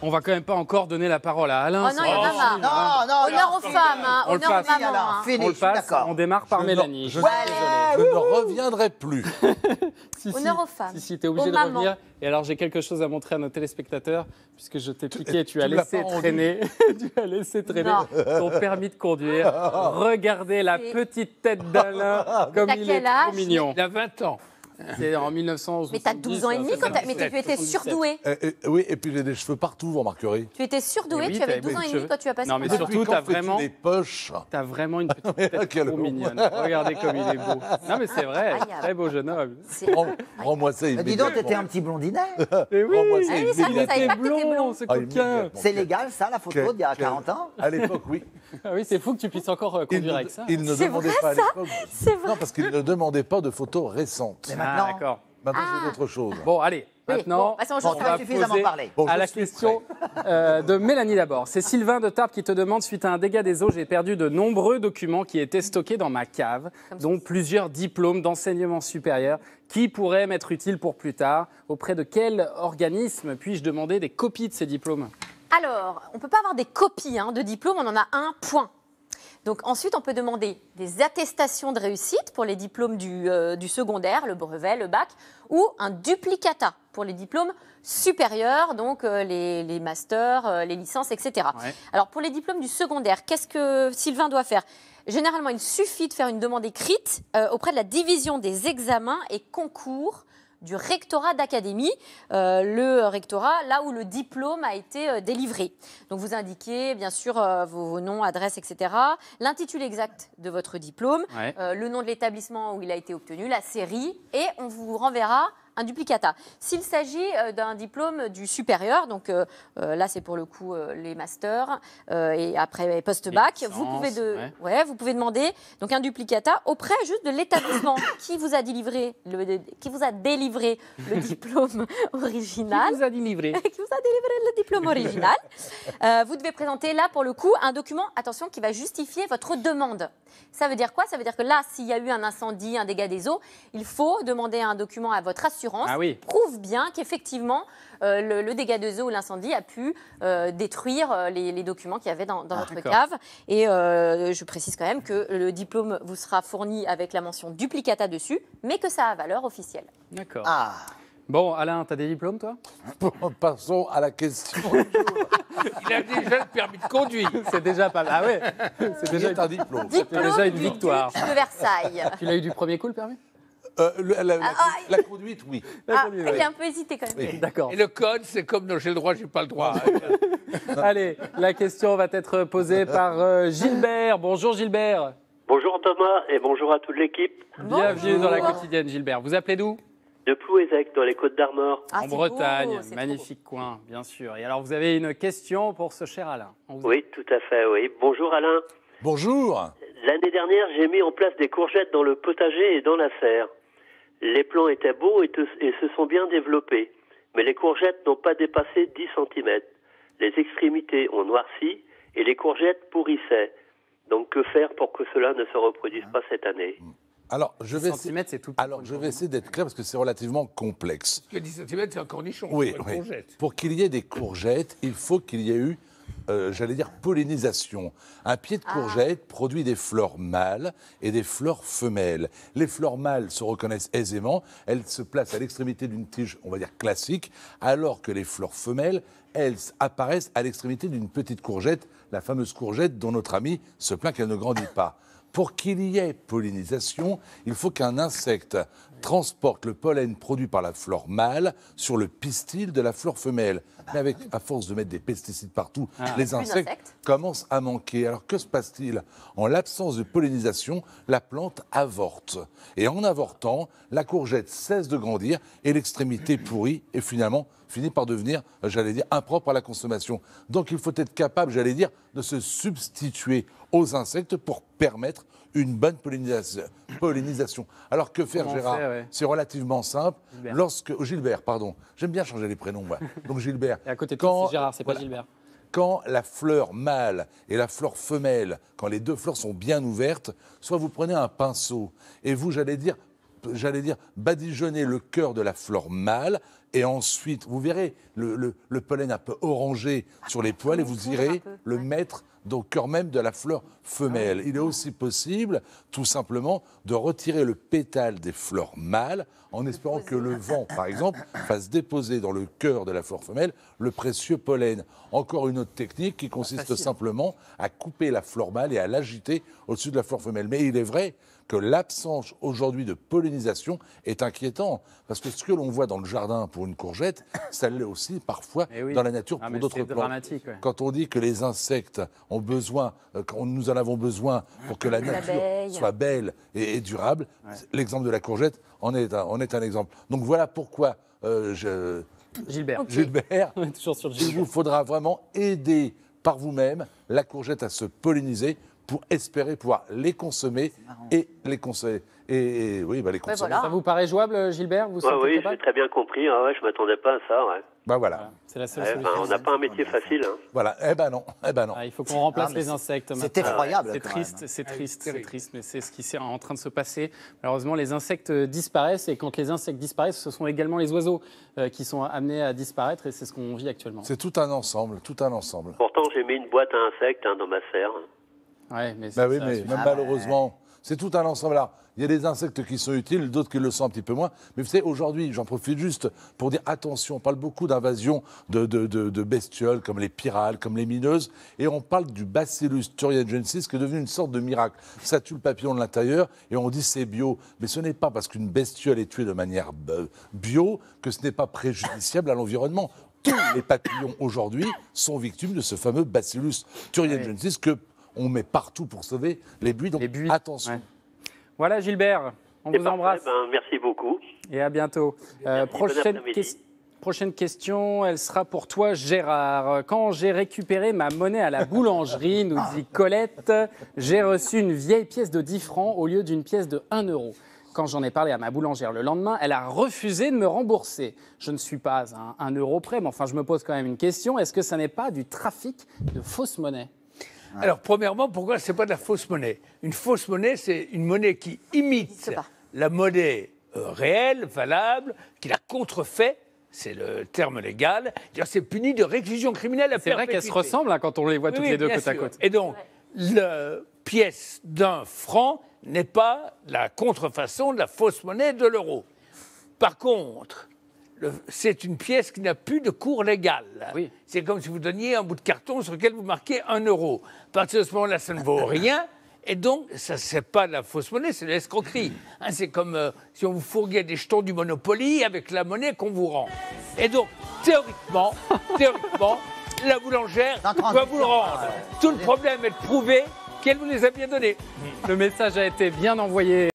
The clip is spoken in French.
On va quand même pas encore donner la parole à Alain. Oh non, il y en a marre. Non, Honneur aux femmes, hein. On le Honneur aux passe. mamans. hein. Fini, On le passe, d'accord. on démarre par Mélanie. Je ne reviendrai plus. Si, Honneur aux femmes. Si, t'es obligé Aux de mamans. revenir. Et alors, j'ai quelque chose à montrer à nos téléspectateurs, puisque je t'ai piqué, tu as l'as laissé pas rendu. traîner, tu as laissé traîner Non. ton permis de conduire. Regardez la C'est- petite tête d'Alain, comme T'as il est quel trop âge mignon. Il a 20 ans. C'est en 1970. Mais t'as 12 ans et demi quand mais tu étais 77. surdoué. Oui, et puis j'ai des cheveux partout, vous remarquerez. Tu étais surdoué, Eh oui, tu avais t'avais 12 ans et beaucoup de demi cheveux. quand tu as passé Non, ton mais permis. surtout, t'as vraiment... des poches. T'as vraiment une petite tête Quelle trop honte. mignonne. Regardez comme il est beau. Non, mais c'est vrai, Incroyable. très beau jeune homme. C'est- Rends-moi ça Dis donc, immédiatement. t'étais un petit blondinet. Mais oui, Rends-moi ça Ah oui, ça, il je savais était pas que t'étais blond. blond, ce Ah, coquin. immédiatement. C'est légal, ça, la photo d'il y a 40 ans? À l'époque, oui. Ah oui, c'est fou que tu puisses encore conduire avec ça. Il ne C'est demandait vrai, pas à ça l'époque. C'est vrai. Non, parce qu'il ne demandait pas de photos récentes. Mais Ah, maintenant, d'accord. Maintenant, c'est autre chose. Bon, allez, Oui, maintenant, bon, passons aux bon, choses ça va va suffisamment poser parler. Bon, à je la suis question de Mélanie d'abord. C'est Sylvain de Tarbes qui te demande, suite à un dégât des eaux, j'ai perdu de nombreux documents qui étaient stockés dans ma cave, dont plusieurs diplômes d'enseignement supérieur qui pourraient m'être utiles pour plus tard. Auprès de quel organisme puis-je demander des copies de ces diplômes? Alors, on ne peut pas avoir des copies de diplômes, on en a un point. Donc ensuite, on peut demander des attestations de réussite pour les diplômes du secondaire, le brevet, le bac, ou un duplicata pour les diplômes supérieurs, donc les masters, les licences, etc. Ouais. Alors pour les diplômes du secondaire, qu'est-ce que Sylvain doit faire? Généralement, il suffit de faire une demande écrite auprès de la division des examens et concours du rectorat d'académie, le rectorat là où le diplôme a été délivré. Donc vous indiquez bien sûr vos noms, adresses, etc., l'intitulé exact de votre diplôme, Ouais. le nom de l'établissement où il a été obtenu, la série, et on vous renverra un duplicata. S'il s'agit d'un diplôme du supérieur, donc là c'est pour le coup les masters et après post-bac, Les vous pouvez, licences, vous pouvez demander donc un duplicata auprès juste de l'établissement qui vous a délivré le diplôme original. Qui vous a délivré? Qui vous a délivré le diplôme original. Vous devez présenter là, pour le coup, un document, attention, qui va justifier votre demande. Ça veut dire quoi? Ça veut dire que là, s'il y a eu un incendie, un dégât des eaux, il faut demander un document à votre assurance Ah oui. prouve bien qu'effectivement, le dégât des eaux ou l'incendie a pu détruire les documents qu'il y avait dans votre d'accord. cave. Et je précise quand même que le diplôme vous sera fourni avec la mention duplicata dessus, mais que ça a valeur officielle. D'accord. Ah, Bon, Alain, t'as des diplômes, toi? Passons à la question. Il a déjà le permis de conduire. C'est déjà pas mal. Ah ouais, c'est déjà J'ai un diplôme. Diplôme déjà une du victoire. duc de Versailles. Tu l'as eu du premier coup, le permis? La conduite, oui. Ah, il a un peu hésité quand même. D'accord. Et le code, c'est comme non, j'ai le droit, j'ai pas le droit. Allez, la question va être posée par Gilbert. Bonjour Gilbert. Bonjour Thomas et bonjour à toute l'équipe. Bienvenue dans la quotidienne Gilbert. Vous appelez d'où? De Plouézec, dans les Côtes d'Armor. Ah, En c'est Bretagne. beau, c'est Magnifique coin, bien sûr. Et alors, vous avez une question pour ce cher Alain. On vous Oui, tout à fait, oui. Bonjour Alain. Bonjour. L'année dernière, j'ai mis en place des courgettes dans le potager et dans la serre. Les plants étaient beaux et se sont bien développés. Mais les courgettes n'ont pas dépassé 10 cm. Les extrémités ont noirci et les courgettes pourrissaient. Donc que faire pour que cela ne se reproduise pas cette année? Alors, je vais, centimètres, c'est tout petit alors, pour une je vais courgette. essayer d'être clair parce que c'est relativement complexe. Parce que 10 cm, c'est un cornichon. Oui, c'est pas une oui. courgette. Pour qu'il y ait des courgettes, il faut qu'il y ait eu, j'allais dire, pollinisation. Un pied de courgette produit des fleurs mâles et des fleurs femelles. Les fleurs mâles se reconnaissent aisément. Elles se placent à l'extrémité d'une tige, on va dire, classique, alors que les fleurs femelles, elles apparaissent à l'extrémité d'une petite courgette, la fameuse courgette dont notre ami se plaint qu'elle ne grandit pas. Pour qu'il y ait pollinisation, il faut qu'un insecte transporte le pollen produit par la fleur mâle sur le pistil de la fleur femelle. Mais avec, à force de mettre des pesticides partout, les Plus insectes d'insectes. commencent à manquer. Alors que se passe-t-il? En l'absence de pollinisation, la plante avorte. Et en avortant, la courgette cesse de grandir et l'extrémité pourrit et finalement finit par devenir, j'allais dire, impropre à la consommation. Donc il faut être capable, j'allais dire, de se substituer aux insectes pour permettre une bonne pollinisation. Alors que faire, Comment on Gérard? fait, ouais. C'est relativement simple. Gilbert. Gilbert, pardon. J'aime bien changer les prénoms, moi. Donc Gilbert. Et à côté de toi, c'est Gérard, c'est pas voilà. Gilbert. Quand la fleur mâle et la fleur femelle, quand les deux fleurs sont bien ouvertes, soit vous prenez un pinceau et vous, j'allais dire, j'allais dire, badigeonner le cœur de la fleur mâle. Et ensuite, vous verrez le pollen un peu orangé sur les poils et vous irez le mettre au cœur même de la fleur femelle. Il est aussi possible, tout simplement, de retirer le pétale des fleurs mâles en espérant que le vent, par exemple, fasse déposer dans le cœur de la fleur femelle le précieux pollen. Encore une autre technique qui consiste simplement à couper la fleur mâle et à l'agiter au-dessus de la fleur femelle. Mais il est vrai que l'absence aujourd'hui de pollinisation est inquiétant. Parce que ce que l'on voit dans le jardin pour une courgette, ça l'est aussi parfois dans la nature pour d'autres plantes. Dramatique, ouais. Quand on dit que les insectes ont besoin, nous en avons besoin pour que la nature soit belle et durable, l'exemple de la courgette en est un exemple. Donc voilà pourquoi Gilbert. Gilbert, On est toujours sur il Gilbert. vous faudra vraiment aider par vous-même la courgette à se polliniser pour espérer pouvoir les consommer et les consommer. Et oui, les consommer. voilà. Ça vous paraît jouable, Gilbert? Vous Ouais, sentez oui, capable? j'ai très bien compris. Ah ouais, je m'attendais pas à ça. Ouais. Bah voilà. C'est la seule Ouais, solution. on n'a pas un métier facile. Hein. Voilà. Eh ben non. Il faut qu'on remplace mais les insectes. C'est maintenant. effroyable. C'est quand triste, même. c'est triste, c'est triste, mais c'est ce qui est en train de se passer. Malheureusement, les insectes disparaissent et quand les insectes disparaissent, ce sont également les oiseaux qui sont amenés à disparaître et c'est ce qu'on vit actuellement. C'est tout un ensemble, tout un ensemble. Pourtant, j'ai mis une boîte à insectes dans ma serre. Ouais, mais Bah oui, ça mais suffit. même malheureusement, c'est tout un ensemble. Alors, il y a des insectes qui sont utiles, d'autres qui le sont un petit peu moins. Mais vous savez, aujourd'hui, j'en profite juste pour dire attention, on parle beaucoup d'invasion de bestioles comme les pyrales, comme les mineuses, et on parle du Bacillus thuringiensis qui est devenu une sorte de miracle. Ça tue le papillon de l'intérieur et on dit c'est bio. Mais ce n'est pas parce qu'une bestiole est tuée de manière bio que ce n'est pas préjudiciable à l'environnement. Tous les papillons aujourd'hui sont victimes de ce fameux Bacillus thuringiensis que on met partout pour sauver les buis. Donc Les buis. attention. Ouais. Voilà, Gilbert, on C'est vous parfait. embrasse Merci beaucoup. et à bientôt. Bon après-midi. Prochaine question, elle sera pour toi, Gérard. Quand j'ai récupéré ma monnaie à la boulangerie, nous dit Colette, j'ai reçu une vieille pièce de 10 francs au lieu d'une pièce de 1 euro. Quand j'en ai parlé à ma boulangère le lendemain, elle a refusé de me rembourser. Je ne suis pas à 1 euro près, mais enfin, je me pose quand même une question. Est-ce que ça n'est pas du trafic de fausses monnaies? Alors, premièrement, pourquoi ce n'est pas de la fausse monnaie? Une fausse monnaie, c'est une monnaie qui imite pas. la monnaie réelle, valable, qui la contrefait. C'est le terme légal. C'est puni de réclusion criminelle à C'est vrai qu'elles se ressemblent hein, quand on les voit toutes les deux bien côte à sûr. côte. Et donc, la pièce d'un franc n'est pas la contrefaçon de la fausse monnaie de l'euro. Par contre, c'est une pièce qui n'a plus de cours légal. Oui. C'est comme si vous donniez un bout de carton sur lequel vous marquez 1 euro. À partir de ce moment-là, ça ne vaut rien. Et donc, ça, c'est pas de la fausse monnaie, c'est de l'escroquerie. Hein, c'est comme si on vous fourguait des jetons du Monopoly avec la monnaie qu'on vous rend. Et donc, théoriquement, la boulangère doit vous le rendre. Tout le problème est de prouver qu'elle vous les a bien donnés. Le message a été bien envoyé.